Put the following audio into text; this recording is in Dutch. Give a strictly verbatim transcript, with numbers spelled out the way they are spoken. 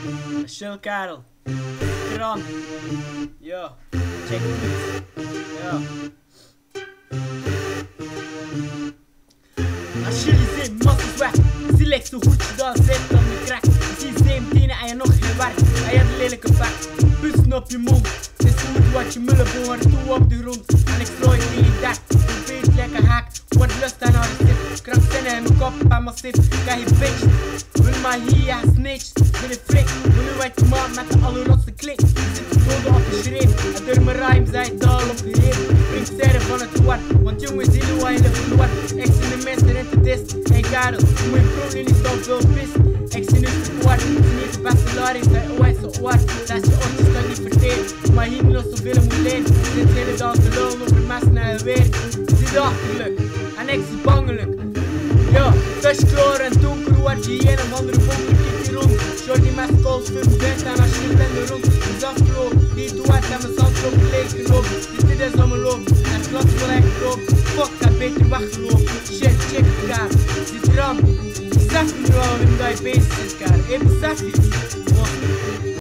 Chill Karel. Kram. Yo. Check it. Yo. Achile zijn massas weg. Zie lijkt zo goed je dan zit op de crack. Je ziet zeventien en je nog geen werk. En je hebt een lelijke bek. Pussen op je mond. Het is goed wat je mullen behoort toe op de grond. En ik strooi het in je dak. Een beetje lekker haak. Word lust aan haar zit. Krankzinnig in mijn kop en massief. Krijg je bitch. Wil maar hier, ja snitch. Wil je flik. Wil je uit je maat met de allerrotste klik. Je zit verdoden op je schreef. En door mijn rhymes zijn het al opgeheven. Spring sterren van het woord. Want jongens zien hoe hij ligt verloor. Ik zie de mensen in de dist. Hey Karel, hoe mijn pro nu niet zo veel vis. Ik zie nu support. Ze niet de beste laring. Zijn O S zo oor. Dat je oortjes kan niet verteren. Maar hier nog zoveel moet leren. Dit hele dag te lullen over mensen en weer. Zie achterlijk. En ik zie bangelijk. Ja, tussenkleur en donker word je hier een andere bonker kijk je rond. Shorty met calls voor de best en als je het in de rond. Dus afgelopen, die doet het en mijn zandloop leeg gelopen. Dit is om mijn loop, en het glas wil echt lopen. Fuck, ik heb beter weggelopen. Shit, check elkaar, die dram. Besef nu wel hoe dat je bezig is, kaar. Hé, besef je.